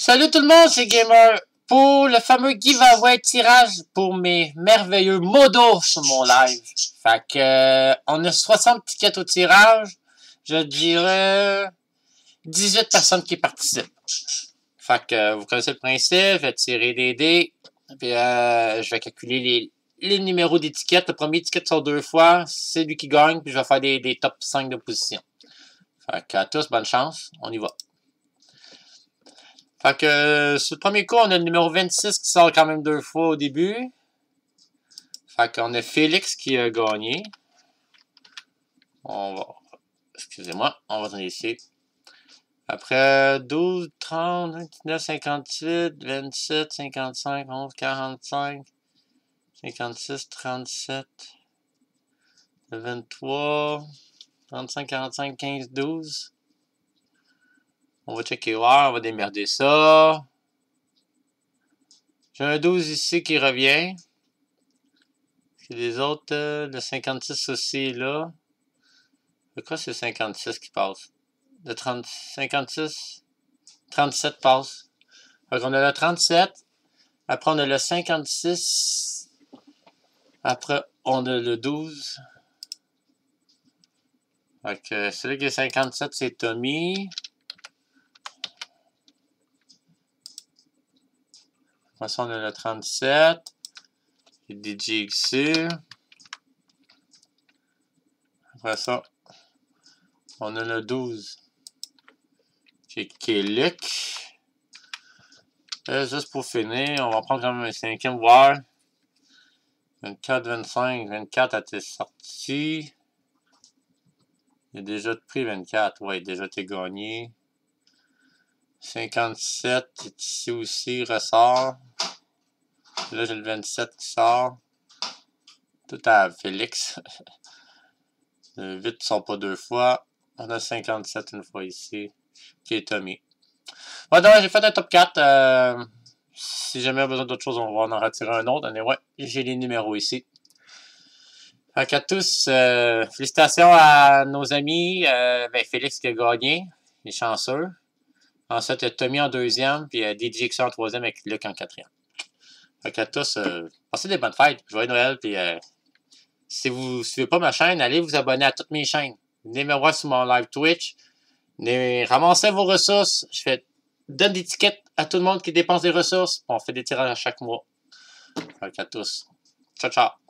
Salut tout le monde, c'est Gamer pour le fameux giveaway tirage pour mes merveilleux modos sur mon live. Fait que on a 60 tickets au tirage. Je dirais 18 personnes qui participent. Fait que vous connaissez le principe, je vais tirer des dés. Puis je vais calculer les numéros d'étiquettes. Le premier ticket sort 2 fois, c'est lui qui gagne, puis je vais faire des top 5 de position. Fait que à tous, bonne chance, on y va. Fait que sur le premier coup, on a le numéro 26 qui sort quand même 2 fois au début. Fait qu'on a Félix qui a gagné. On va... Excusez-moi, on va donner ici. Après 12, 30, 29, 58, 27, 55, 11, 45, 56, 37, 23, 35, 45, 15, 12. On va checker voir, on va démerder ça. J'ai un 12 ici qui revient. Les autres, le 56 aussi là. De quoi c'est 56 qui passe? Le 30, 56, 37 passe. Donc on a le 37. Après on a le 56. Après on a le 12. Donc celui qui est 57 c'est Tommy. Après ça on a le 37. Et DJ ici. Après ça, on a le 12. Qui est Luc. Juste pour finir, on va prendre quand même un 5e voir. 24, 25, 24 a été sorti. Il a déjà pris 24. Ouais, déjà été gagné. 57 est ici aussi, ressort. Là, j'ai le 27 qui sort. Tout à Félix. Le 8 ne sort pas 2 fois. On a 57 une fois ici. Qui est Tommy. Ouais, donc j'ai fait un top 4. Si jamais on a besoin d'autre chose, on va en retirer un autre. Mais ouais, j'ai les numéros ici. Fait qu'à tous, félicitations à nos amis. Félix qui a gagné. Il est chanceux. Ensuite, il y a Tommy en 2e. Puis DJ qui en 3e avec Luc en 4e. Fait qu'à tous, passez des bonnes fêtes. Joyeux Noël. Puis si vous ne suivez pas ma chaîne, allez vous abonner à toutes mes chaînes. Venez me voir sur mon live Twitch. Ramassez vos ressources. Donne des tickets à tout le monde qui dépense des ressources. On fait des tirages à chaque mois. Fait qu'à tous. Ciao, ciao.